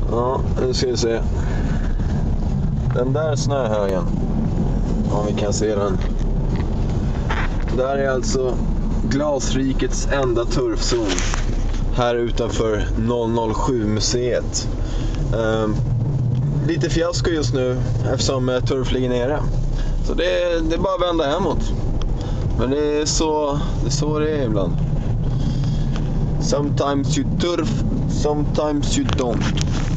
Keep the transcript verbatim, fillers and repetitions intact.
Ja, nu ska vi se. Den där snöhögen, om vi kan se den. Där är alltså Glasrikets enda turfzon. Här utanför noll noll sju-museet. Um, lite fiasko just nu eftersom uh, turf ligger nere. Så det, det är bara att vända hemåt. Men det är så det är, så det är ibland. Sometimes you turf, sometimes you don't.